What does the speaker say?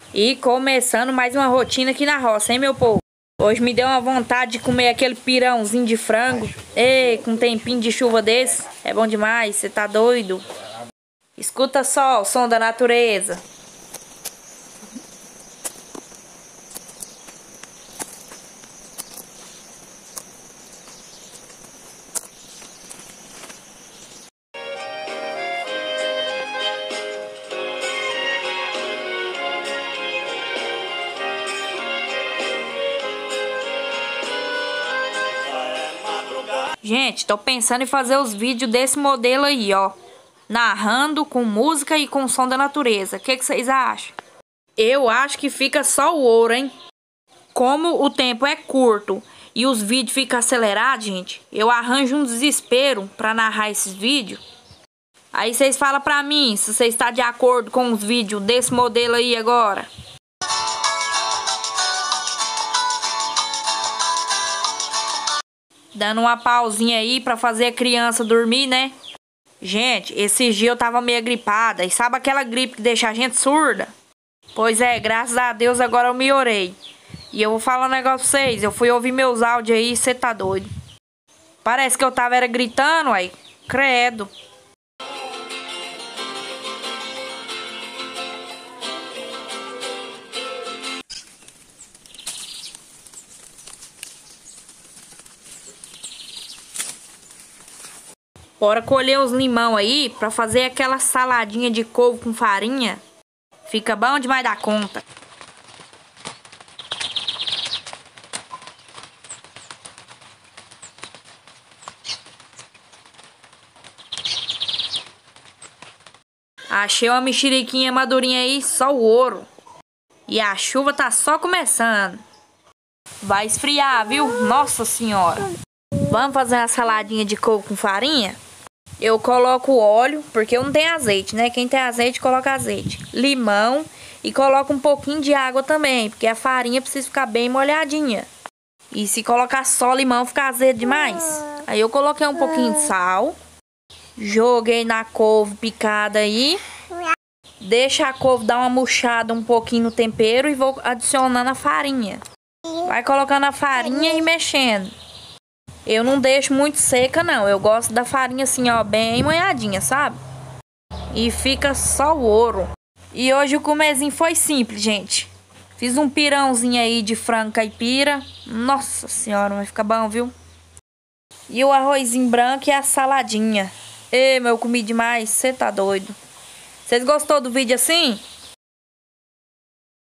E começando mais uma rotina aqui na roça, hein, meu povo? Hoje me deu uma vontade de comer aquele pirãozinho de frango. Ei, com um tempinho de chuva desse, é bom demais, você tá doido? Escuta só o som da natureza. Gente, tô pensando em fazer os vídeos desse modelo aí, ó. Narrando com música e com som da natureza. O que vocês acham? Eu acho que fica só o ouro, hein? Como o tempo é curto e os vídeos ficam acelerados, gente, eu arranjo um desespero pra narrar esses vídeos. Aí vocês falam pra mim se vocês estão de acordo com os vídeos desse modelo aí agora. Dando uma pausinha aí pra fazer a criança dormir, né? Gente, esses dias eu tava meio gripada. E sabe aquela gripe que deixa a gente surda? Pois é, graças a Deus agora eu melhorei. E eu vou falar um negócio pra vocês. Eu fui ouvir meus áudios aí, cê tá doido. Parece que eu tava gritando, uai. Credo. Bora colher os limão aí pra fazer aquela saladinha de couve com farinha. Fica bom demais da conta. Achei uma mexeriquinha madurinha aí, só o ouro. E a chuva tá só começando. Vai esfriar, viu? Nossa senhora. Vamos fazer uma saladinha de couve com farinha? Eu coloco óleo, porque eu não tenho azeite, né? Quem tem azeite, coloca azeite. Limão e coloco um pouquinho de água também, porque a farinha precisa ficar bem molhadinha. E se colocar só limão, fica azedo demais. Aí eu coloquei um pouquinho de sal. Joguei na couve picada aí. Deixa a couve dar uma murchada um pouquinho no tempero e vou adicionando a farinha. Vai colocando a farinha e mexendo. Eu não deixo muito seca, não. Eu gosto da farinha assim, ó, bem molhadinha, sabe? E fica só o ouro. E hoje o comezinho foi simples, gente. Fiz um pirãozinho aí de frango caipira. Nossa senhora, vai ficar bom, viu? E o arrozinho branco e a saladinha. Ei, meu, eu comi demais. Você tá doido? Vocês gostou do vídeo assim?